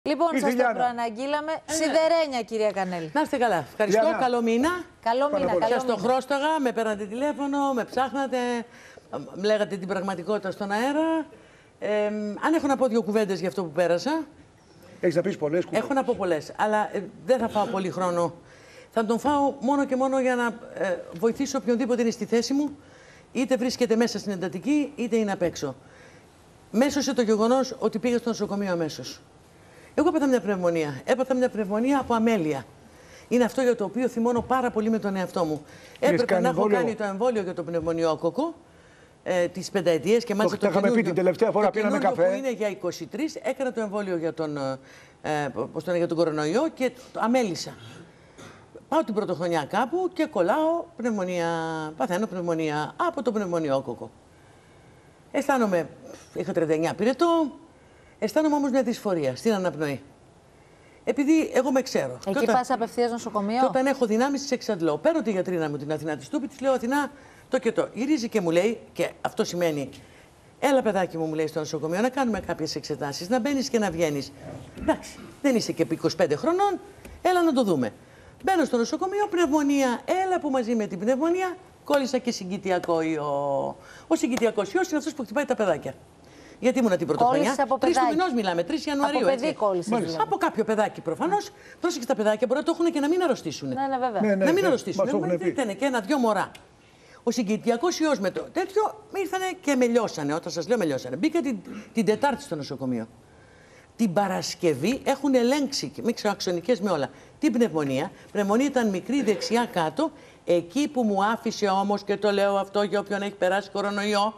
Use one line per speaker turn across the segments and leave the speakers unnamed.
Λοιπόν, σας το προαναγγείλαμε. Σιδερένια, κυρία Κανέλη.
Να είστε καλά. Ευχαριστώ.
Λιάννα.
Καλό μήνα.
Καλό μήνα.
Σας το χρώσταγα, με παίρνατε τηλέφωνο, με ψάχνατε, λέγατε την πραγματικότητα στον αέρα. Αν έχω να πω δύο κουβέντες για αυτό που πέρασα.
Έχεις να πεις πολλές κουβέντες.
Έχω να πω πολλές, αλλά δεν θα φάω πολύ χρόνο. Θα τον φάω μόνο και μόνο για να βοηθήσω οποιονδήποτε είναι στη θέση μου, είτε βρίσκεται μέσα στην εντατική, είτε είναι απ' έξω. Μέσωσε το γεγονός ότι πήγα στο νοσοκομείο αμέσως. Εγώ έπαθα μια πνευμονία. Έπαθα μια πνευμονία από αμέλεια. Είναι αυτό για το οποίο θυμώνω πάρα πολύ με τον εαυτό μου. Έπρεπε να έχω κάνει το εμβόλιο για το πνευμονιόκοκο τις πενταετίες και μάλιστα
το είχαμε πει την τελευταία φορά, πίναμε καφέ.
Που είναι για 23, έκανα το εμβόλιο για τον κορονοϊό και αμέλησα. Πάω την πρωτοχρονιά κάπου και κολλάω πνευμονία, παθαίνω πνευμονία από το πνευμονιόκοκο. Αισθάνομαι, είχα 39 πυρετό, αισθάνομαι όμως μια δυσφορία στην αναπνοή. Επειδή εγώ με ξέρω.
Εκεί πας απευθείας νοσοκομείο.
Και όταν έχω δυνάμεις, τις εξαντλώ. Παίρνω τη γιατρίνα μου την Αθηνά τη Στούπη, της λέω Αθηνά το και το. Γυρίζει και μου λέει, και αυτό σημαίνει, έλα παιδάκι μου, μου λέει στο νοσοκομείο, να κάνουμε κάποιες εξετάσεις, να μπαίνεις και να βγαίνεις. Εντάξει, δεν είσαι και 25 χρονών, έλα να το δούμε. Μπαίνω στο νοσοκομείο, πνευμονία, έλα που μαζί με την πνευμονία κόλλησα και συγκητιακό ιό. Ο συγκητιακός ιός είναι αυτός που χτυπάει τα παιδάκια. Γιατί ήμουνα την πρωτοχρονιά. 3 του μηνός μιλάμε, 3 Ιανουαρίου.
Από παιδί κόλλησες, δηλαδή.
Από κάποιο παιδάκι προφανώς. Πρόσεξε, τα παιδάκια μπορεί να το έχουν και να μην αρρωστήσουν.
Ναι, βέβαια.
Να μην αρρωστήσουν. Ήταν και 1-2 μωρά. Ο συγκητιακός ιός με το τέτοιο ήρθανε και με λιώσανε. Όταν σας λέω με λιώσανε. Μπήκα την Τετάρτη στο νοσοκομείο. Την Παρασκευή έχουν ελέγξει με αξονικές με όλα. Την πνευμονία. Πνευμονία ήταν μικρή δεξιά κάτω. Εκεί που μου άφησε όμως, και το λέω αυτό για όποιον έχει περάσει κορονοϊό,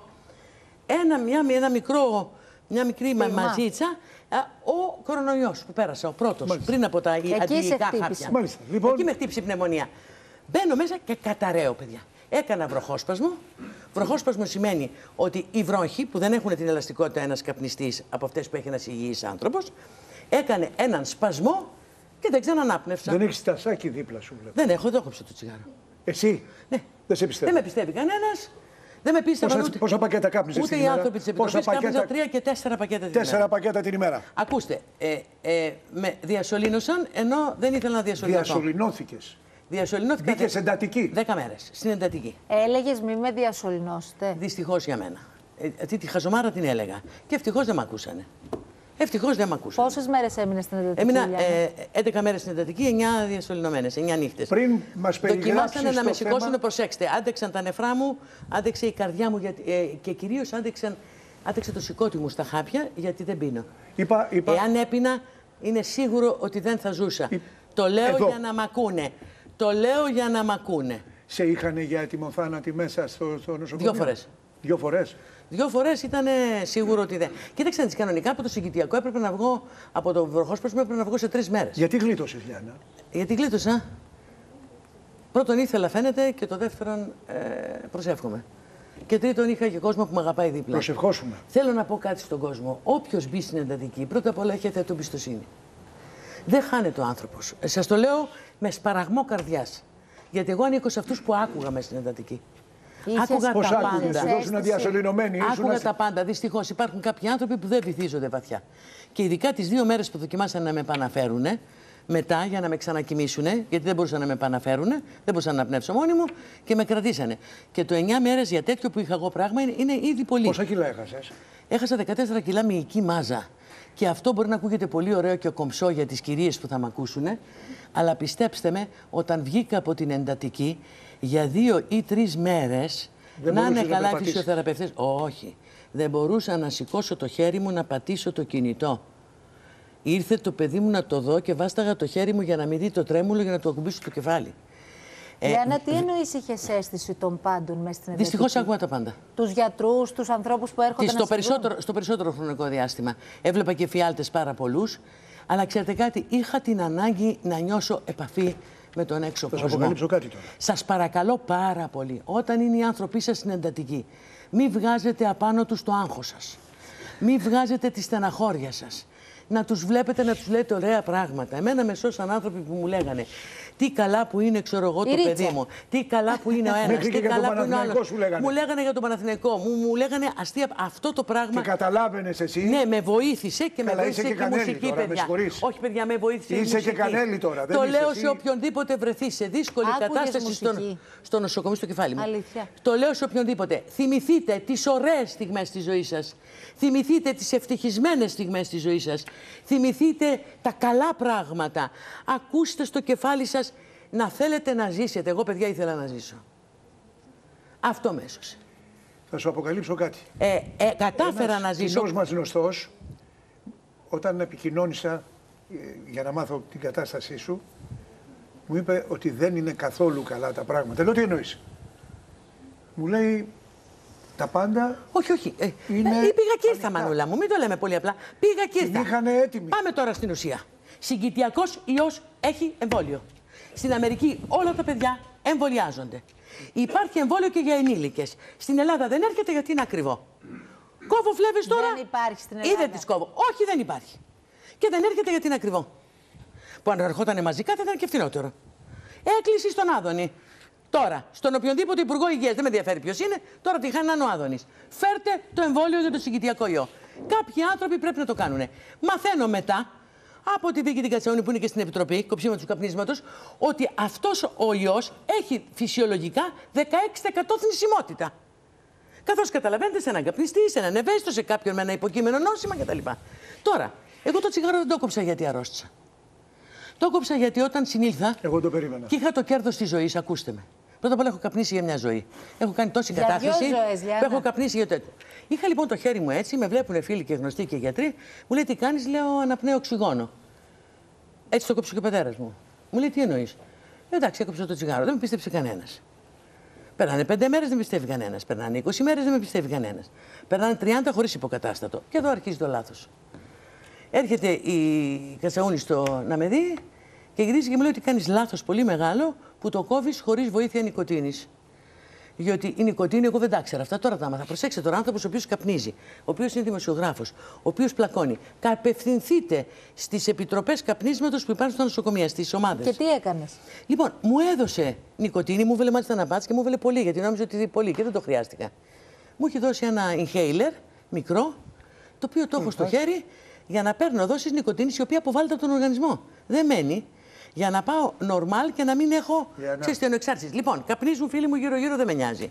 μια μικρή μαζίτσα, ο κορονοϊός που πέρασα, ο πρώτος, μάλιστα, πριν από τα αντιϊκά χάπια.
Λοιπόν...
Εκεί με χτύπησε η πνευμονία. Μπαίνω μέσα και καταραίω, παιδιά. Έκανα βροχόσπασμο. Βροχόσπασμο σημαίνει ότι οι βρόχοι, που δεν έχουν την ελαστικότητα ένας καπνιστής από αυτές που έχει ένας υγιής άνθρωπος, έκανε έναν σπασμό και δεν ξανανάπνευσα.
Δεν έχεις τασάκι δίπλα σου, βλέπω.
Δεν έχω, εδώ κόψε το τσιγάρο.
Εσύ?
Ναι.
Δεν σε πιστεύω.
Δεν με πιστεύει κανένας. Δεν με πίστευαν ούτε.
Πόσα πακέτα κάπνιζες την
ημέρα? Ούτε οι άνθρωποι της Επιτροπής κάπνιζαν 3 και 4 πακέτα την ημέρα.
4 πακέτα την ημέρα.
Ακούστε, με διασωλήνωσαν ενώ δεν ήθελα να διασωληνωθώ.
Διασωληνώθηκες.
Διασωληνώθηκα.
Μπήκες εντατική.
10 μέρες στην εντατική.
Έλεγες μη με διασωληνώσετε.
Δυστυχώς για μένα. Αυτή τη χαζομάρα την έλεγα. Και ευτυχώς δεν με ακούσανε. Ευτυχώς δεν με ακούσανε.
Πόσες μέρες έμεινες στην εντατική?
Έμεινα 11 μέρες στην εντατική, 9 διασωληνωμένες, 9 νύχτες.
Πριν μας περιγράψεις.
Δοκιμάσανε να με σηκώσουν,
θέμα...
προσέξτε. Άντεξαν τα νεφρά μου, άντεξε η καρδιά μου και κυρίως άντεξε το σηκώτη μου στα χάπια, γιατί δεν πίνω. Εάν έπινα, είναι σίγουρο ότι δεν θα ζούσα. Το λέω για να μ' ακούνε. Το λέω για να μ' ακούνε.
Σε είχανε για ετοιμοθάνατη μέσα στο νοσοκομείο?
2 φορές.
2 φορές.
2 φορές ήταν σίγουρο ότι δεν. Κοίταξε, κανονικά από το συγκητιακό έπρεπε να βγω, από το βροχόσπασμο έπρεπε να βγω σε 3 μέρες.
Γιατί γλίτωσες, Λιάννα?
Γιατί γλίτωσα. Πρώτον ήθελα, φαίνεται, και το δεύτερον προσεύχομαι. Και τρίτον είχα και κόσμο που με αγαπάει δίπλα.
Προσευχόσουμε.
Θέλω να πω κάτι στον κόσμο. Όποιος μπει στην εντατική, πρώτα απ' όλα έχετε το εμπιστοσύνη. Δεν χάνεται ο άνθρωπος. Σας το λέω με σπαραγμό καρδιάς. Γιατί εγώ ανήκω σε αυτούς που άκουγα μέσα στην εντατική. Άκουγα τα πάντα. Άκουγα τα πάντα. Δυστυχώς υπάρχουν κάποιοι άνθρωποι που δεν βυθίζονται βαθιά. Και ειδικά τις 2 μέρες που δοκιμάσαν να με επαναφέρουν μετά για να με ξανακοιμήσουν, γιατί δεν μπορούσαν να με επαναφέρουν, δεν μπορούσα να αναπνεύσω μόνη μου και με κρατήσανε. Και το 9 μέρες για τέτοιο που είχα εγώ πράγμα είναι ήδη πολύ.
Πόσα κιλά έχασες?
Έχασα 14 κιλά μυϊκή μάζα. Και αυτό μπορεί να ακούγεται πολύ ωραίο και κομψό για τις κυρίες που θα με ακούσουν, αλλά πιστέψτε με, όταν βγήκα από την εντατική, για 2 ή 3 μέρες, να είναι καλά οι φυσιοθεραπευτές. Όχι, δεν μπορούσα να σηκώσω το χέρι μου να πατήσω το κινητό. Ήρθε το παιδί μου να το δω και βάσταγα το χέρι μου για να μην δει το τρέμουλο, για να του ακουμπήσω το κεφάλι.
Λιάννα, τι εννοείς είχες αίσθηση των πάντων μέσα στην εντατική?
Δυστυχώς άκουγα τα πάντα.
Τους γιατρούς, τους ανθρώπους που έρχονται
στο περισσότερο χρονικό διάστημα. Έβλεπα και φιάλτες πάρα πολλούς, αλλά ξέρετε κάτι, είχα την ανάγκη να νιώσω επαφή με τον έξω κόσμο.
Θα σας αποκαλύψω κάτι τώρα.
Σας παρακαλώ πάρα πολύ, όταν είναι οι άνθρωποι σας στην εντατική, μην βγάζετε απάνω τους το άγχος σας. Μην βγάζετε τη στεναχώρια σας. να τους βλέπετε να τους λέτε ωραία πράγματα. Εμένα με σώσαν άνθρωποι που μου λέγανε τι καλά που είναι, ξέρω εγώ, το παιδί μου. Τι καλά που είναι ο ένας. Τι καλά που είναι ο άλλος. Μου λέγανε για τον Παναθηναϊκό. Μου λέγανε αστεία αυτό το πράγμα.
Και καταλάβαινες εσύ.
Ναι, με βοήθησε και με βοήθησε και μουσική,
τώρα,
παιδιά. Όχι, παιδιά, με βοήθησε.
Είσαι και Κανέλη τώρα.
Το λέω σε οποιονδήποτε βρεθεί σε δύσκολη κατάσταση στο νοσοκομείο στο κεφάλι μου.
Αλήθεια.
Το λέω σε οποιονδήποτε. Θυμηθείτε τις ωραίες στιγμές της ζωής σας. Θυμηθείτε τις ευτυχισμένες στιγμές της ζωής σας. Θυμηθείτε τα καλά πράγματα. Ακούστε στο κεφάλι σας να θέλετε να ζήσετε. Εγώ, παιδιά, ήθελα να ζήσω. Αυτό με έσωσε.
Θα σου αποκαλύψω κάτι.
Κατάφερα να ζήσω.
Ένας μας γνωστός, όταν επικοινώνησα για να μάθω την κατάστασή σου, μου είπε ότι δεν είναι καθόλου καλά τα πράγματα. Λέω, τι εννοείς? Μου λέει, τα πάντα.
Όχι. Πήγα και ήρθα, Μανούλα μου. Μην το λέμε πολύ απλά. Πήγα και ήρθα.
Την είχαν έτοιμη.
Πάμε τώρα στην ουσία. Συγκητιακός ιός έχει εμβόλιο. Στην Αμερική όλα τα παιδιά εμβολιάζονται. Υπάρχει εμβόλιο και για ενήλικες. Στην Ελλάδα δεν έρχεται γιατί είναι ακριβό. Κόβω φλέβες τώρα.
Δεν υπάρχει στην Ελλάδα.
Ή δεν τις κόβω. Όχι, δεν υπάρχει. Και δεν έρχεται γιατί είναι ακριβό. Που αν ερχόταν μαζικά θα ήταν και φθηνότερο. Έκλειση στον Άδωνη. Τώρα, στον οποιονδήποτε υπουργό υγείας, δεν με ενδιαφέρει ποιος είναι, τώρα τη χάνει να είναι ο Άδωνης. Φέρτε το εμβόλιο για το συγκητιακό ιό. Κάποιοι άνθρωποι πρέπει να το κάνουν. Μαθαίνω μετά από τη Βίκη την Κατσαούνη που είναι και στην Επιτροπή Κοψίματος του Καπνίσματος ότι αυτός ο ιός έχει φυσιολογικά 16% θνησιμότητα. Καθώς καταλαβαίνετε, σε έναν καπνιστή, σε έναν ευαίσθητο, σε κάποιον με ένα υποκείμενο νόσημα κτλ. Τώρα, εγώ το τσιγάρο δεν το κόψα γιατί αρρώστησα. Το κόψα γιατί όταν συνήλθα.
Εγώ το περίμενα.
Και είχα το κέρδος της ζωής, ακούστε με. Πρώτα απ' όλα έχω καπνίσει για μια ζωή. Έχω κάνει τόση κατάθεση. Που έχω καπνίσει για τέτοιο. Είχα λοιπόν το χέρι μου έτσι, με βλέπουν φίλοι και γνωστοί και γιατροί. Μου λέει τι κάνεις, λέω αναπνέω οξυγόνο. Έτσι το κόψω και ο πατέρας μου. Μου λέει τι εννοείς? Εντάξει, έκοψα το τσιγάρο, δεν με πίστεψε κανένας. Περνάνε 5 μέρες, δεν με πιστεύει κανένας. Περνάνε 20 μέρες, δεν με πιστεύει κανένας. Περνάνε 30 χωρίς υποκατάστατο. Και εδώ αρχίζει το λάθος. Έρχεται η Κατσαούνη να με δει και γυρίζει και μου λέει ότι κάνεις λάθος πολύ μεγάλο που το κόβεις χωρίς βοήθεια νοικοτήνης. Διότι η νοικοτήνη, εγώ δεν τα ήξερα αυτά, τώρα τα άμαθα. Προσέξτε τώρα, άνθρωπος ο οποίος καπνίζει, ο οποίος είναι δημοσιογράφος, ο οποίος πλακώνει. Απευθυνθείτε στις επιτροπές καπνίσματος που υπάρχουν στα νοσοκομεία, στις ομάδες.
Και τι έκανες?
Λοιπόν, μου έδωσε νοικοτήνη, μου έβαλε μάλιστα ένα μπάτς και μου έβαλε πολύ, γιατί νόμιζα ότι πολύ και δεν το χρειάστηκα. Μου έχει δώσει ένα inhaler μικρό, το οποίο το έχω στο χέρι για να παίρνω δόσεις νοικοτήνης η οποία αποβάλλεται από τον οργανισμό. Δεν μένει. Για να πάω normal και να μην έχω ξεστιανοεξάρτηση. Λοιπόν, καπνίζουν φίλοι μου γύρω-γύρω, δεν με νοιάζει.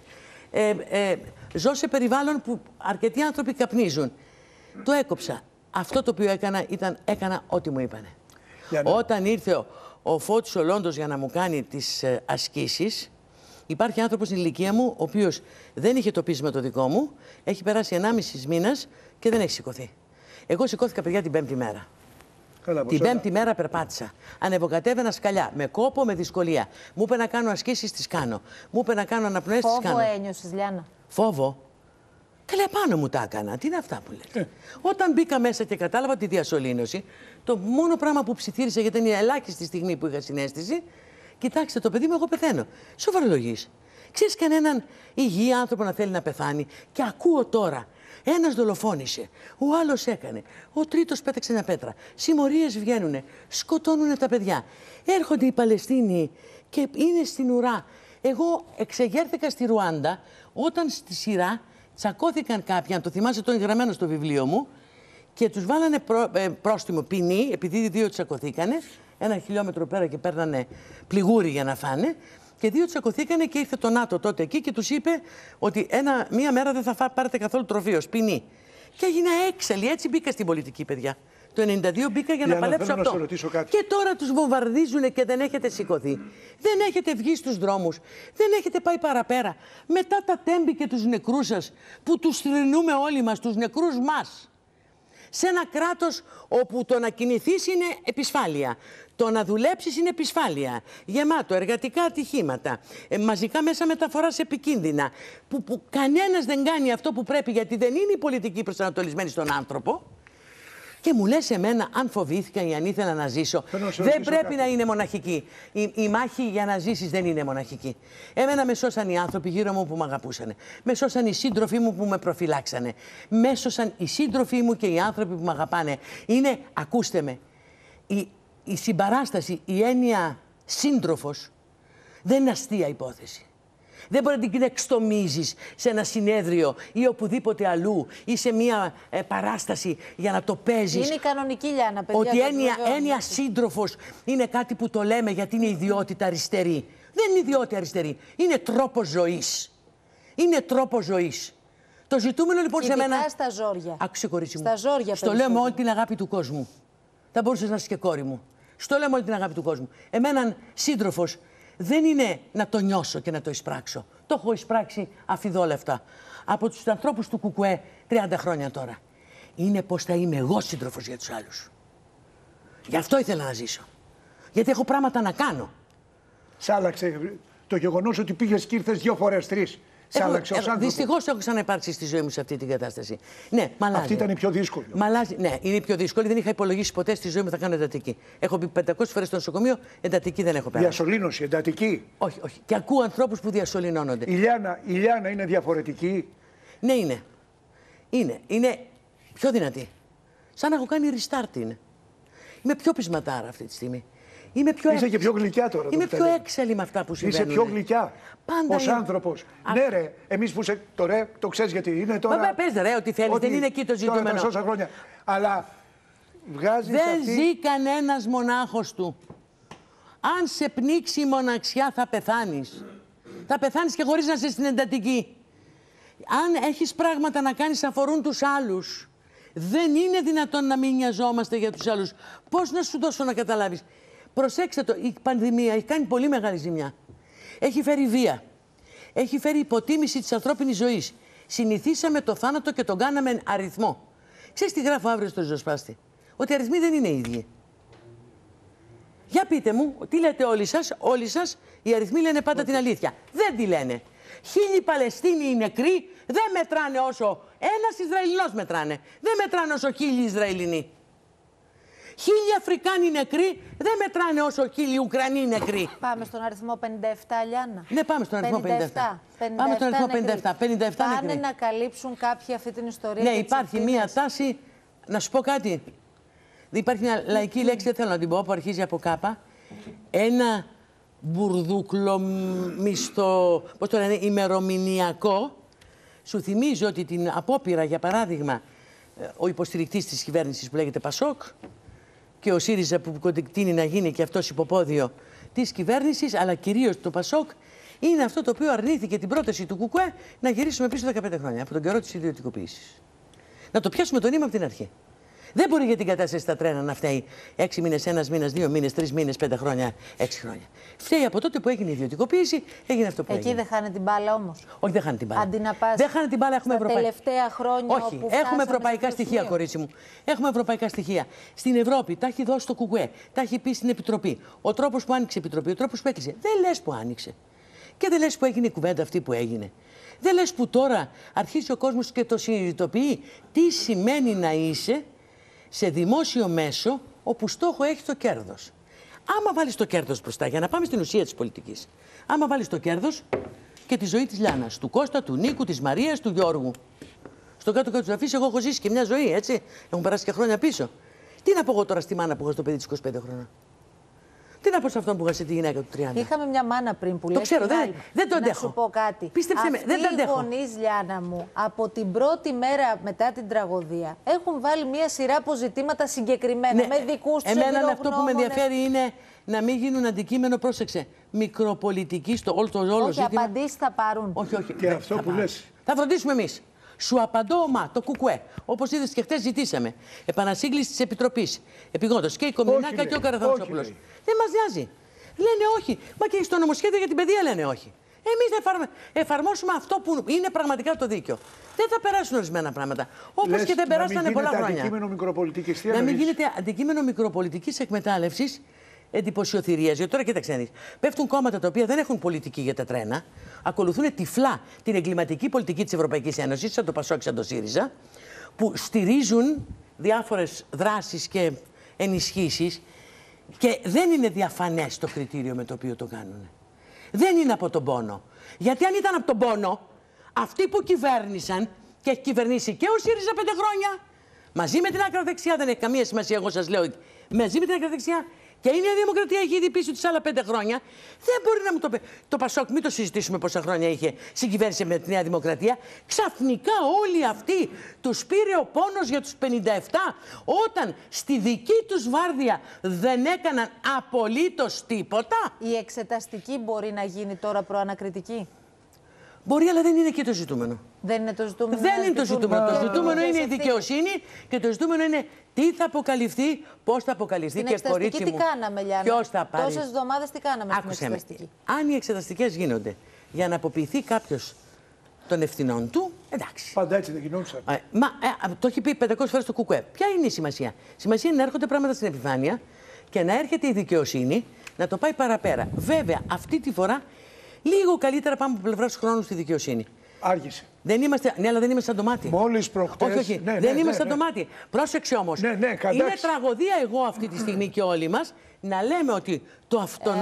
Ζω σε περιβάλλον που αρκετοί άνθρωποι καπνίζουν. Το έκοψα. Αυτό το οποίο έκανα ό,τι μου είπανε. Όταν ήρθε ο Φώτης ο Λόντος για να μου κάνει τις ασκήσεις, υπάρχει άνθρωπος στην ηλικία μου, ο οποίος δεν είχε το πείσμα το δικό μου, έχει περάσει 1,5 μήνας και δεν έχει σηκωθεί. Εγώ σηκώθηκα, παιδιά, την 5η μέρα. Την 5η μέρα περπάτησα. Ανεβοκατέβαινα σκαλιά. Με κόπο, με δυσκολία. Μου είπε να κάνω ασκήσεις, τις κάνω. Μου είπε να κάνω αναπνοές, τις κάνω.
Φόβο ένιωσες, Λιάννα?
Φόβο. Καλά, πάνω μου τα έκανα. Τι είναι αυτά που λέτε? Όταν μπήκα μέσα και κατάλαβα τη διασωλήνωση, το μόνο πράγμα που ψιθύρισα, γιατί ήταν η ελάχιστη στιγμή που είχα συναίσθηση, κοιτάξτε, το παιδί μου, εγώ πεθαίνω. Σοβαρολογείς. Ξέρεις κανέναν υγιή άνθρωπο να θέλει να πεθάνει? Και ακούω τώρα. Ένας δολοφόνησε, ο άλλος έκανε, ο τρίτος πέταξε μια πέτρα. Συμμορίες βγαίνουνε, σκοτώνουνε τα παιδιά. Έρχονται οι Παλαιστίνοι και είναι στην ουρά. Εγώ εξεγέρθηκα στη Ρουάντα όταν στη σειρά τσακώθηκαν κάποιοι, αν το θυμάσαι, το είναι γραμμένο στο βιβλίο μου, και τους βάλανε πρόστιμο, ποινή, επειδή οι δύο τσακωθήκανε, 1 χιλιόμετρο πέρα και παίρνανε πληγούρι για να φάνε. Και 2 τσακωθήκανε και ήρθε το ΝΑΤΟ τότε εκεί και τους είπε ότι μία μέρα δεν θα πάρετε καθόλου τροφή ως ποινή. Και έγινα έξαλλη. Έτσι μπήκα στην πολιτική, παιδιά. Το 92 μπήκα για να παλέψω αυτό. Και τώρα τους βομβαρδίζουν και δεν έχετε σηκωθεί. Δεν έχετε βγει στους δρόμους. Δεν έχετε πάει παραπέρα. Μετά τα τέμπη και τους νεκρούς σας που τους θρηνούμε όλοι μας, τους νεκρούς μας. Σε ένα κράτος όπου το να κινηθείς είναι επισφάλεια, το να δουλέψεις είναι επισφάλεια, γεμάτο εργατικά ατυχήματα, μαζικά μέσα μεταφοράς επικίνδυνα, που κανένας δεν κάνει αυτό που πρέπει γιατί δεν είναι η πολιτική προσανατολισμένη στον άνθρωπο, Και μου λες εμένα, αν φοβήθηκα ή αν ήθελα να ζήσω, δεν πρέπει να είναι μοναχική. Η μάχη για να ζήσεις δεν είναι μοναχική. Εμένα με σώσαν οι άνθρωποι γύρω μου που με αγαπούσαν. Με σώσαν οι σύντροφοί μου που με προφυλάξανε. Με σώσαν οι σύντροφοί μου και οι άνθρωποι που με αγαπάνε. Είναι, ακούστε με, η συμπαράσταση, η έννοια σύντροφος δεν είναι αστεία υπόθεση. Δεν μπορεί να την εξτομίζεις σε ένα συνέδριο ή οπουδήποτε αλλού ή σε μια παράσταση για να το παίζεις.
Είναι η κανονική Λιάννα, παιδιά.
Ότι έννοια σύντροφος είναι κάτι που το λέμε γιατί είναι ιδιότητα αριστερή. Δεν είναι ιδιότητα αριστερή. Είναι τρόπος ζωής. Είναι τρόπος ζωής. Το ζητούμενο λοιπόν σε μένα.
Στα ζόρια.
Άκουσε, κορίτσι μου.
Στα ζόρια,
στο λέω με όλη την αγάπη του κόσμου. Θα μπορούσες να είσαι και κόρη μου. Στο λέω με όλη την αγάπη του κόσμου. Εμέναν σύντροφος δεν είναι να το νιώσω και να το εισπράξω. Το έχω εισπράξει αφιδόλευτα. Από τους ανθρώπους του Κουκουέ 30 χρόνια τώρα. Είναι πώς θα είμαι εγώ σύντροφος για τους άλλους. Γι' αυτό ήθελα να ζήσω. Γιατί έχω πράγματα να κάνω.
Σ' άλλαξε το γεγονός ότι πήγες και ήρθες 2 φορές, 3. Σ' άλλαξε ως άνθρωπος.
Δυστυχώς έχω ξαναυπάρξει στη ζωή μου σε αυτή την κατάσταση. Ναι, μαλάζει.
Αυτή ήταν η πιο δύσκολη.
Μαλάζει, ναι, είναι η πιο δύσκολη. Δεν είχα υπολογίσει ποτέ στη ζωή μου θα κάνω εντατική. Έχω μπει 500 φορές στο νοσοκομείο, εντατική δεν έχω περάσει.
Διασωλήνωση, εντατική.
Όχι, όχι. Και ακούω ανθρώπους που διασωληνώνονται.
Η Λιάννα είναι διαφορετική.
Ναι, είναι πιο δυνατή. Σαν να έχω κάνει restart είναι. Είμαι πιο πεισματάρα αυτή τη στιγμή.
Είσαι και πιο γλυκιά τώρα.
Είμαι πιο έξαλλη με αυτά που συμβαίνουν.
Είσαι πιο γλυκιά.
Πάντα
ως άνθρωπος. Ναι, ρε, εμείς που είσαι το ρε, το ξέρεις γιατί είναι τώρα.
Μα πες ρε, ό,τι θέλεις, δεν είναι εκεί το ζητούμενο.
Τώρα τόσα χρόνια. Αλλά βγάζεις
δεν ζει κανένας μονάχος του. Αν σε πνίξει η μοναξιά θα πεθάνεις. Θα πεθάνεις και χωρίς να είσαι στην εντατική. Αν έχεις πράγματα να κάνεις αφορούν τους άλλους, δεν είναι δυνατόν να μην νοιαζόμαστε για τους άλλους. Πώς να σου δώσω να καταλάβεις. Προσέξτε το, η πανδημία έχει κάνει πολύ μεγάλη ζημιά. Έχει φέρει βία. Έχει φέρει υποτίμηση της ανθρώπινης ζωής. Συνηθίσαμε το θάνατο και τον κάναμε αριθμό. Ξέρεις τι γράφω αύριο στο ριζοσπάστη? Ότι οι αριθμοί δεν είναι ίδιοι. Για πείτε μου, τι λέτε όλοι σας, οι αριθμοί λένε πάντα την αλήθεια. Δεν τη λένε. 1000 Παλαιστίνοι οι νεκροί δεν μετράνε όσο ένας Ισραηλινός μετράνε. Δεν μετράνε όσο 1000 Ισραηλινοί. 1000 Αφρικάνοι νεκροί δεν μετράνε όσο 1000 Ουκρανοί νεκροί.
Πάμε στον αριθμό 57, Λιάννα.
Ναι, πάμε στον αριθμό 57. Πάμε στον αριθμό 57. 57
πάνε να καλύψουν κάποιοι αυτή την ιστορία.
Ναι, υπάρχει μία τάση. Να σου πω κάτι. Υπάρχει μια λαϊκή λέξη, δεν θέλω να την πω, που αρχίζει από κάπα. Ένα μπουρδουκλομιστο, πώς το λένε, ημερομηνιακό. Σου θυμίζει ότι την απόπειρα, για παράδειγμα, ο υποστηρικτής της κυβέρνησης που λέγεται Πασόκ και ο ΣΥΡΙΖΑ που κοντικτείνει να γίνει και αυτός υποπόδιο της κυβέρνησης, αλλά κυρίως το Πασόκ, είναι αυτό το οποίο αρνήθηκε την πρόταση του ΚΚΕ να γυρίσουμε πίσω 15 χρόνια, από τον καιρό της ιδιωτικοποίησης. Να το πιάσουμε το νήμα από την αρχή. Δεν μπορεί για την κατάσταση στα τρένα να φταίει 6 μήνες, 1 μήνας, 2 μήνες, 3 μήνες, 5 χρόνια, 6 χρόνια. Φταίει από τότε που έγινε η ιδιωτικοποίηση, έγινε αυτό που έγινε.
Εκεί δεν χάνει την μπάλα όμως.
Όχι, δεν χάνει την μπάλα.
Αντί να πας
δεν χάνει την μπάλα, έχουμε ευρωπαϊκά.
Τελευταία χρόνια.
Όχι, έχουμε ευρωπαϊκά στοιχεία, κορίτσι μου. Έχουμε ευρωπαϊκά στοιχεία. Στην Ευρώπη τα έχει δώσει το ΚΚΕ, τα έχει πει στην Επιτροπή. Ο τρόπος που άνοιξε η Επιτροπή, ο τρόπος που έκλεισε. Δεν λες που άνοιξε. Και δεν λες που έγινε η κουβέντα αυτή που έγινε. Δεν λες που τώρα αρχίζει ο κόσμος και το συνειδητοποιεί τι σημαίνει να είσαι σε δημόσιο μέσο όπου στόχο έχει το κέρδος. Άμα βάλεις το κέρδος μπροστά, για να πάμε στην ουσία της πολιτικής, άμα βάλεις το κέρδος και τη ζωή της Λιάννας, του Κώστα, του Νίκου, της Μαρίας, του Γιώργου. Στο κάτω-κάτω της γραφής, εγώ έχω ζήσει και μια ζωή, έτσι. Έχουν περάσει και χρόνια πίσω. Τι να πω εγώ τώρα στη μάνα που έχω στο παιδί της 25 χρόνια? Τι να πω σε αυτόν που είχα τη γυναίκα του 30?
Είχαμε μια μάνα πριν που λέει.
Το ξέρω, δεν το αντέχω.
Να σου πω κάτι.
Πίστεψε με, δεν το αντέχω.
Οι γονείς, Λιάννα μου, από την πρώτη μέρα μετά την τραγωδία, έχουν βάλει μια σειρά από ζητήματα συγκεκριμένα. Ναι, με δικούς τους
εμένα αυτό που με ενδιαφέρει είναι να μην γίνουν αντικείμενο, πρόσεξε, μικροπολιτική στο όλο το ζήτημα.
Όχι, απαντήσεις θα πάρουν.
Όχι, όχι.
Και αυτό που λες.
Θα φροντίσουμε εμείς. Σου απαντώ ομά, το ΚΚΕ. Όπως είδες και χτες ζητήσαμε. Επανασύγκληση της Επιτροπής. Επιγόντως και η Κομινάκα και ο Καραθανασόπουλος. Δεν μας νοιάζει. Λένε όχι. Μα και στο νομοσχέδιο για την παιδεία λένε όχι. Εμείς θα εφαρμόσουμε αυτό που είναι πραγματικά το δίκαιο. Δεν θα περάσουν ορισμένα πράγματα. Όπως και δεν περάσανε πολλά χρόνια.
Αντικείμενο μικροπολιτικής.
Να μην γίνεται αντικείμενο μικροπολιτικής εκμετάλλευσης, εντυπωσιοθυρίας. Γιατί τώρα κοίταξε να δεις. Πέφτουν κόμματα τα οποία δεν έχουν πολιτική για τα τρένα, ακολουθούν τυφλά την εγκληματική πολιτική της Ευρωπαϊκής Ένωσης, σαν το Πασόκ, σαν το ΣΥΡΙΖΑ, που στηρίζουν διάφορες δράσεις και ενισχύσεις και δεν είναι διαφανές το κριτήριο με το οποίο το κάνουν. Δεν είναι από τον πόνο. Γιατί αν ήταν από τον πόνο, αυτοί που κυβέρνησαν και έχει κυβερνήσει και ο ΣΥΡΙΖΑ 5 χρόνια, μαζί με την άκρα δεξιά, δεν έχει καμία σημασία, εγώ σας λέω, μαζί με την άκρα δεξιά και η Νέα Δημοκρατία έχει ήδη πίσω της άλλα 5 χρόνια, δεν μπορεί να μου το πει. Το Πασόκ, μην το συζητήσουμε πόσα χρόνια είχε συγκυβέρνηση με τη Νέα Δημοκρατία. Ξαφνικά όλοι αυτοί τους πήρε ο πόνος για τους 57, όταν στη δική τους βάρδια δεν έκαναν απολύτως τίποτα.
Η εξεταστική μπορεί να γίνει τώρα προανακριτική.
Μπορεί, αλλά δεν είναι και το ζητούμενο.
Δεν είναι το ζητούμενο.
Δεν είναι το ζητούμενο. Το ζητούμενο είναι η δικαιοσύνη και το ζητούμενο είναι τι θα αποκαλυφθεί, πώς θα αποκαλυφθεί.
Στην
και
εξεταστική
κορίτσι
τι
μου,
κάναμε, Λιάννα?
ποιος θα πάρει.
Τόσες εβδομάδες τι κάναμε στην
Άκουσε με.
εξεταστική?
Αν οι εξεταστικές γίνονται για να αποποιηθεί κάποιος των ευθυνών του, εντάξει.
Πάντα έτσι δεν γινόντουσαν.
Το έχει πει 500 φορές το ΚΚΕ. Ποια είναι η σημασία? Η σημασία είναι να έρχονται πράγματα στην επιφάνεια και να έρχεται η δικαιοσύνη να το πάει παραπέρα. Βέβαια, αυτή τη φορά λίγο καλύτερα πάμε από πλευράς χρόνου στη δικαιοσύνη.
Άργησε.
Δεν είμαστε, ναι, αλλά δεν είμαστε σαν το μάτι.
Μόλις προχτές.
Όχι, όχι.
Ναι,
δεν
ναι,
είμαστε σαν
ναι.
το μάτι. Πρόσεξε όμως.
Ναι, ναι,
είναι τραγωδία εγώ αυτή τη στιγμή και όλοι μας να λέμε ότι το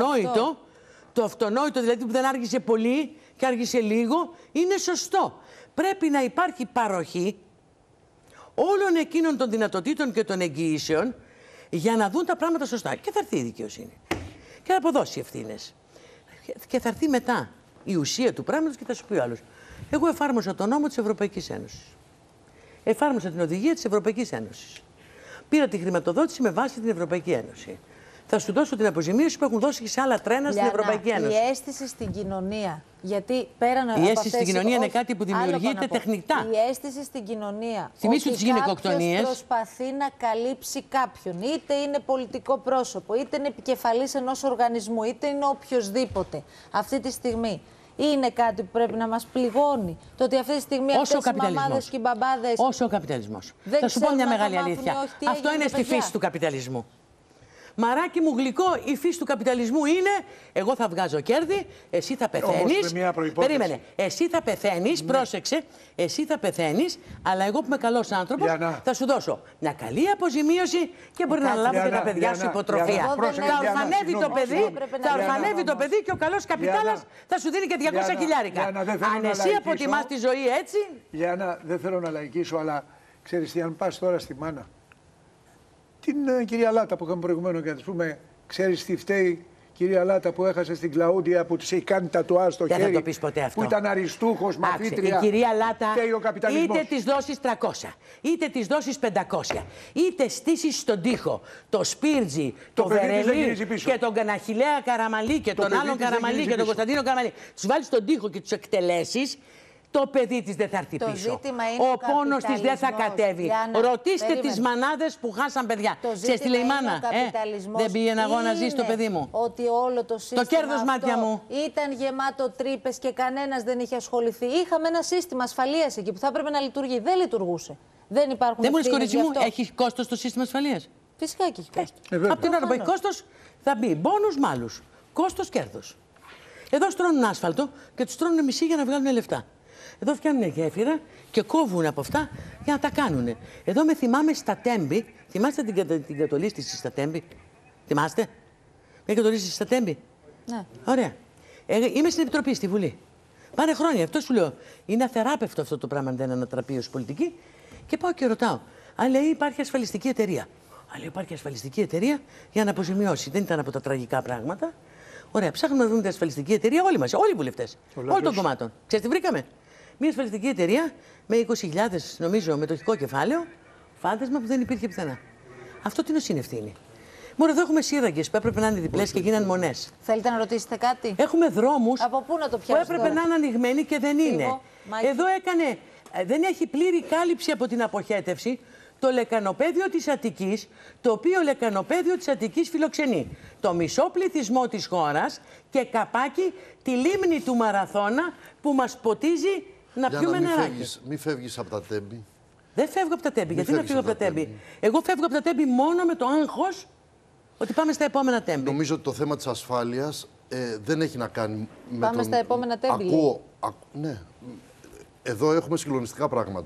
αυτονόητο, δηλαδή που δεν άργησε πολύ και άργησε λίγο, είναι σωστό. Πρέπει να υπάρχει παροχή όλων εκείνων των δυνατοτήτων και των εγγυήσεων για να δουν τα πράγματα σωστά. Και θα έρθει η δικαιοσύνη. Και θα αποδώσει ευθύνες. Και θα έρθει μετά η ουσία του πράγματος και θα σου πει ο άλλος. Εγώ εφάρμοσα τον νόμο της Ευρωπαϊκής Ένωσης. Εφάρμοσα την οδηγία της Ευρωπαϊκής Ένωσης. Πήρα τη χρηματοδότηση με βάση την Ευρωπαϊκή Ένωση. Θα σου δώσω την αποζημίωση που έχουν δώσει και σε άλλα τρένα στην Ευρωπαϊκή Ένωση.
Η αίσθηση στην κοινωνία. Γιατί πέραν
η αίσθηση στην κοινωνία είναι κάτι που δημιουργείται τεχνητά.
Η αίσθηση στην κοινωνία.
Θυμήσου τις γυναικοκτονίες.
Κάποιος προσπαθεί να καλύψει κάποιον. Είτε είναι πολιτικό πρόσωπο, είτε είναι επικεφαλής ενός οργανισμού, είτε είναι οποιοσδήποτε. Αυτή τη στιγμή είναι κάτι που πρέπει να μας πληγώνει. Το ότι αυτή τη στιγμή αυτές οι μαμάδες και οι μπαμπάδες.
Όσο ο καπιταλισμός. Θα σου πω μια μεγάλη αλήθεια. Αυτό είναι στη φύση του καπιταλισμού. Μαράκι μου γλυκό, η φύση του καπιταλισμού είναι εγώ θα βγάζω κέρδη, εσύ θα πεθαίνεις. Περίμενε. Εσύ θα πεθαίνεις, πρόσεξε, εσύ θα πεθαίνεις, αλλά εγώ που είμαι καλός άνθρωπος θα σου δώσω μια καλή αποζημίωση και μπορεί να λάβω και τα παιδιά σου υποτροφία. Θα ορφανεύει το παιδί και ο καλός καπιτάλας θα σου δίνει και 200 χιλιάρικα. Αν εσύ αποτιμάς τη ζωή έτσι.
Λιάννα, δεν θέλω να λαϊκίσω, αλλά ξέρεις τι, αν πας τώρα στη μάνα. Την κυρία Λάτα που είχαμε προηγουμένως και να της πούμε, ξέρεις τι φταίει, κυρία Λάτα που έχασε στην Κλαούντια που της έχει κάνει τατουάζ στο χέρι.
Δεν θα το πεις ποτέ αυτό.
Που ήταν αριστούχος, μαθήτρια.
Η κυρία Λάτα,
είτε
της δώσεις 300, είτε της δώσεις 500, είτε στήσεις στον τοίχο το Σπίρτζι, το Βερελί και τον Καναχιλέα Καραμαλή και τον άλλον Καραμαλή και τον Κωνσταντίνο Καραμαλή. Τους βάλεις στον τοίχο και τους εκτελέσεις. Το παιδί της δεν θα έρθει πίσω. Ο πόνος της δεν θα κατέβει.
Λιάννα,
ρωτήστε τις μανάδες που χάσαν παιδιά. Σε τη η μάνα. Δεν πήγαινα εγώ να ζήσει το παιδί μου.
Ότι όλο το σύστημα
κέρδος μάτια μου
ήταν γεμάτο τρύπες και κανένας δεν είχε ασχοληθεί. Είχαμε ένα σύστημα ασφαλείας εκεί που θα έπρεπε να λειτουργεί. Δεν λειτουργούσε. Δεν υπάρχουν.
Δεν μου λες, κορίτσι μου, έχει κόστος το σύστημα ασφαλείας?
Φυσικά και έχει κόστος.
Από την ώρα που έχει κόστος θα μπει μπόνους μάλους. Κόστος κέρδος. Εδώ στρώνουν άσφαλτο και τους στρώνουν μισή για να βγάλουν λεφτά. Εδώ φτιάχνουν γέφυρα και κόβουν από αυτά για να τα κάνουν. Εδώ με θυμάμαι στα Τέμπη. Θυμάστε την κατολίστηση στα Τέμπη? Θυμάστε? Μια κατολίστηση στα Τέμπη.
Ναι.
Ωραία. Είμαι στην Επιτροπή, στη Βουλή. Πάνε χρόνια. Αυτό σου λέω. Είναι αθεράπευτο αυτό το πράγμα αν δεν ανατραπεί ως πολιτική. Και πάω και ρωτάω. Αν λέει υπάρχει ασφαλιστική εταιρεία. Αν λέει υπάρχει ασφαλιστική εταιρεία για να αποζημιώσει. Δεν ήταν από τα τραγικά πράγματα. Ωραία. Ψάχνουμε να δούμε την ασφαλιστική εταιρεία όλοι μας. Όλοι οι βουλευτές. Όλων των κομμάτων. Ξέρετε τι βρήκαμε? Μια ασφαλιστική εταιρεία με 20.000 νομίζω μετοχικό κεφάλαιο, φάντασμα που δεν υπήρχε πουθενά. Αυτό τι είναι συνευθύνη? Μόνο εδώ έχουμε σύραγγες που έπρεπε να είναι διπλές και γίνανε μονές.
Θέλετε να ρωτήσετε κάτι?
Έχουμε δρόμους
από πού να το
που έπρεπε να είναι ανοιγμένοι και δεν είναι. Εδώ δεν έχει πλήρη κάλυψη από την αποχέτευση το λεκανοπέδιο της Αττικής, το οποίο λεκανοπέδιο της Αττικής φιλοξενεί το μισό πληθυσμό της χώρας και καπάκι τη λίμνη του Μαραθώνα που μας ποτίζει να πιούμε νεράκι.
Μην φεύγεις από τα Τέμπη.
Δεν φεύγω από τα Τέμπη. Γιατί να φύγω από τα Τέμπη? Εγώ φεύγω από τα Τέμπη μόνο με το άγχος ότι πάμε στα επόμενα Τέμπη.
Νομίζω ότι το θέμα της ασφάλειας δεν έχει να κάνει με
πάμε στα επόμενα Τέμπη.
Ναι. Εδώ έχουμε συγκλονιστικά πράγματα.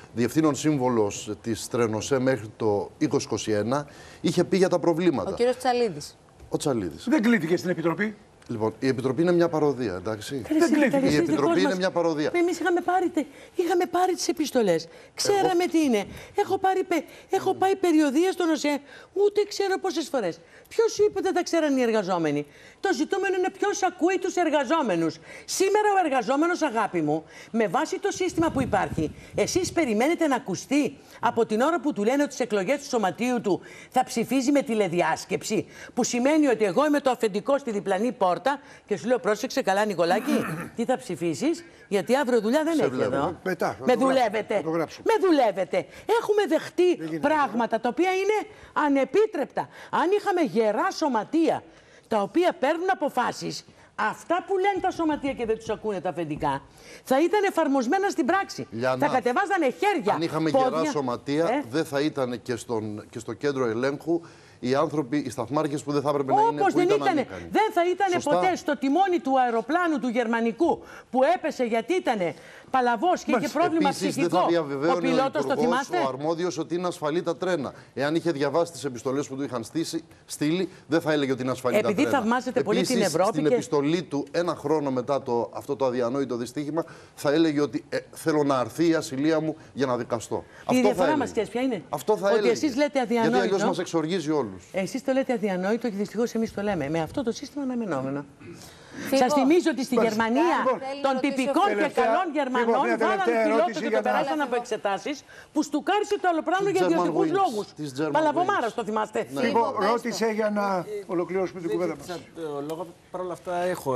διευθύνων σύμβολος της Τρενοσέ μέχρι το 2021, είχε πει για τα προβλήματα.
Ο κύριος Τσαλίδης.
Ο Τσαλίδης.
Δεν κλείθηκε στην Επιτροπή.
Λοιπόν, η Επιτροπή είναι μια παροδία, εντάξει.
Η
Επιτροπή είναι μια παροδία.
Εμείς είχαμε πάρει τις επιστολές. Ξέραμε τι είναι. Έχω πάει περιοδία στον ΟΣΕ, ούτε ξέρω πόσες φορές. Ποιος σου είπε ότι δεν τα ξέραν οι εργαζόμενοι. Το ζητούμενο είναι ποιος ακούει τους εργαζόμενους. Σήμερα ο εργαζόμενος, αγάπη μου, με βάση το σύστημα που υπάρχει, εσείς περιμένετε να ακουστεί από την ώρα που του λένε ότι στις εκλογές του σωματείου του θα ψηφίζει με τηλεδιάσκεψη. Που σημαίνει ότι εγώ είμαι το αφεντικό στη διπλανή πόρτα και σου λέω: πρόσεξε καλά, Νικολάκη, τι θα ψηφίσεις, γιατί αύριο δουλειά δεν έχει εδώ. Με δουλεύετε. Με δουλεύετε. Έχουμε δεχτεί πράγματα τα οποία είναι ανεπίτρεπτα. Αν είχαμε γερά σωματεία τα οποία παίρνουν αποφάσεις, αυτά που λένε τα σωματεία και δεν τους ακούνε τα αφεντικά, θα ήταν εφαρμοσμένα στην πράξη.
Λιάννα,
θα κατεβάζανε χέρια.
Αν είχαμε γερά σωματεία, δεν θα ήταν και στο κέντρο ελέγχου οι άνθρωποι, οι σταθμάρχες που δεν θα έπρεπε να είναι.
Όπως δεν ήταν. Δεν θα ήταν ποτέ στο τιμόνι του αεροπλάνου του γερμανικού που έπεσε γιατί ήταν παλαβός και είχε πρόβλημα ψυχικό. Ο πιλότος, το θυμάστε.
Ο αρμόδιος ότι είναι ασφαλή τα τρένα. Εάν είχε διαβάσει τις επιστολές που του είχαν στείλει, δεν θα έλεγε ότι είναι ασφαλή τα τρένα.
Επειδή θαυμάζεται πολύ την Ευρώπη.
Στην επιστολή του, ένα χρόνο μετά αυτό το αδιανόητο δυστύχημα, θα έλεγε ότι θέλω να αρθεί η ασυλία μου για να δικαστώ.
Η διαφορά μας ποια είναι?
Αυτό θα
έλεγε. Ότι εσείς λέτε αδιανόητο.
Γιατί αλλιώς μας εξοργίζει όλους.
Εσείς το λέτε αδιανόητο και δυστυχώς εμείς το λέμε. Με αυτό το σύστημα αναμενόμενο. Σας θυμίζω ότι στη Γερμανία των τυπικών και καλών Γερμανών βάλαν πιλότους και το περάσαν από εξετάσεις που στουκάρισε το αεροπλάνο για ιδιωτικούς λόγους. Παλαβομάρας, το θυμάστε.
Λοιπόν, ρώτησε για να ολοκληρώσουμε την κουβέντα μας.
Παρ' όλα αυτά έχω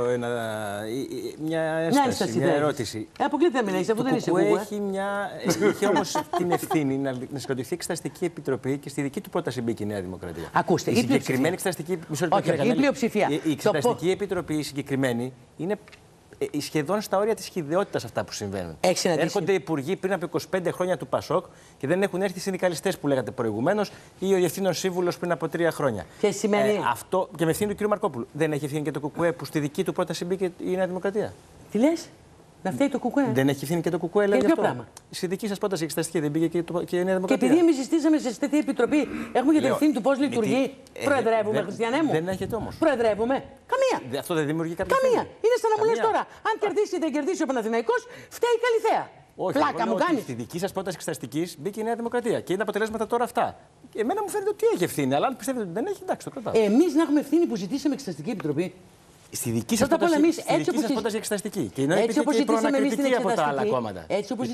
μια ένσταση, μια ερώτηση.
Αποκλείται μην έχεις, αφού δεν είσαι εγώ.
Είχε όμως την ευθύνη να συγκροτηθεί η Εξεταστική Επιτροπή και στη δική του πρόταση μπήκε η Νέα Δημοκρατία.
Ακούστε,
η συγκεκριμένη Εξεταστική
η
Εξεταστική Επιτροπή συγκεκριμένη είναι σχεδόν στα όρια της χυδαιότητας αυτά που συμβαίνουν. Έρχονται υπουργοί πριν από 25 χρόνια του Πασόκ και δεν έχουν έρθει οι συνδικαλιστές που λέγατε προηγουμένως ή ο διευθύνων σύμβουλος πριν από 3 χρόνια.
Και σημαίνει.
Αυτό και με ευθύνη του κ. Μαρκόπουλου. Δεν έχει ευθύνη και το ΚΚΕ που στη δική του πρόταση μπήκε η Νέα Δημοκρατία.
Τι λες? Να φταίει το ΚΚΕ.
Δεν έχει ευθύνη και το ΚΚΕ, λέει αυτό.
Πράγμα.
Στη δική σας πρόταση εξεταστική δεν μπήκε και η Νέα Δημοκρατία.
Και επειδή εμείς συστήσαμε σε τέτοια επιτροπή, έχουμε για την ευθύνη του πώς λειτουργεί. Προεδρεύουμε, Χριστιανέ μου.
Δεν έχετε όμως.
Προεδρεύουμε. Καμία.
Αυτό δεν δημιουργεί κάποια.
Καμία. Είναι σαν να μου λες τώρα, αν κερδίσει ή δεν κερδίσει ο Παναθηναϊκός, φταίει η Καλυθέα.
Όχι,
πλάκα μου κάνει.
Στη δική σας πρόταση εξεταστικής μπήκε η Νέα Δημοκρατία και είναι αποτελέσματα τώρα αυτά. Εμένα μου φαίνεται ότι έχει ευθύνη, αλλά αν πιστεύετε ότι δεν έχει, εντάξει, το κρατάω.
Εμείς να έχουμε ευθύνη που ζητήσαμε εξεταστική επιτροπή.
Στη δική σας πρόταση για εξεταστική. Και ενώ υπήρχε και η προανακριτική από τα άλλα κόμματα.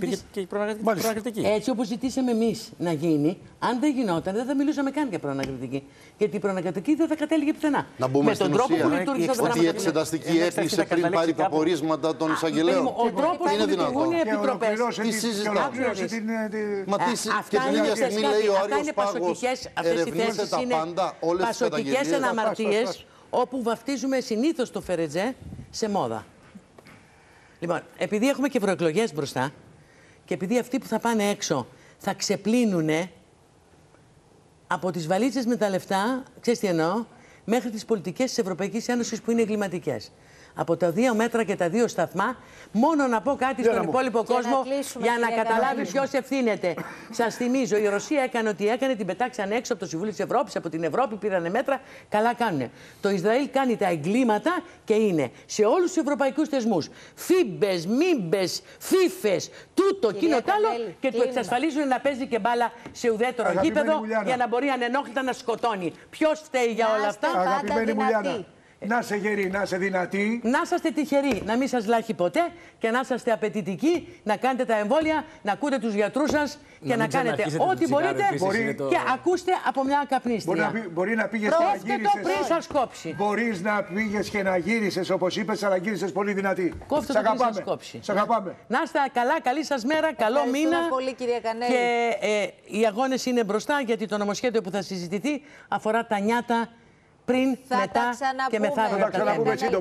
Έτσι όπως ζητήσαμε εμείς να γίνει, αν δεν γινόταν, δεν θα μιλούσαμε καν για προανακριτική. Γιατί η προανακριτική δεν θα κατέληγε πουθενά.
Να μπούμε στην ουσία ότι η εξεταστική έκλεισε πριν πάρει τα πορίσματα των εισαγγελέων.
Ο τρόπος που λειτουργούν οι επιτροπές.
Τι συζητάμε. Μα και την ίδια στιγμή λέει ο Άριος Πάγος, ερευνήστε τα πάντα, όλες τις καταγγελίες.
Όπου βαφτίζουμε συνήθως το Φερετζέ σε μόδα. Λοιπόν, επειδή έχουμε και ευρωεκλογές μπροστά και επειδή αυτοί που θα πάνε έξω θα ξεπλύνουνε από τις βαλίτσες με τα λεφτά, ξέρεις τι εννοώ, μέχρι τις πολιτικές της Ευρωπαϊκής Ένωσης που είναι εγκληματικές. Από τα 2 μέτρα και τα 2 σταθμά, μόνο να πω κάτι στον υπόλοιπο κόσμο για να καταλάβει ποιος ευθύνεται. Σας θυμίζω, η Ρωσία έκανε ό,τι έκανε, την πετάξαν έξω από το Συμβούλιο της Ευρώπης, από την Ευρώπη πήρανε μέτρα, καλά κάνουνε. Το Ισραήλ κάνει τα εγκλήματα και είναι σε όλους τους ευρωπαϊκούς θεσμούς. Φίμπες, μίμπες, φίφες, τούτο, εκείνο τ' άλλο και του εξασφαλίζουν να παίζει και μπάλα σε ουδέτερο γήπεδο για να μπορεί ανενόχλητα να σκοτώνει. Ποιος φταίει για όλα αυτά?
Αγαπημένη μου Λιάννα. Να είσαι γερή, να είσαι δυνατή.
Να είσαστε τυχεροί, να μην σας λάχει ποτέ και να είσαστε απαιτητικοί, να κάνετε τα εμβόλια, να ακούτε τους γιατρούς σας και να κάνετε ό,τι μπορείτε και ακούστε από μια καπνίστρια.
Μπορεί να πήγες και να γύρισες.
Κόφτε το πριν σας κόψει.
Μπορείς να πήγες και να γύρισες όπως είπες, αλλά γύρισες πολύ δυνατή.
Κόφτε το πριν σας κόψει.
Σ' αγαπάμε.
Να είστε καλά, καλή σας μέρα, καλό μήνα.
Πολύ, κυρία Κανέλη.
Και οι αγώνες είναι μπροστά γιατί το νομοσχέδιο που θα συζητηθεί αφορά τα νιάτα πριν, μετά και μεθαύριο.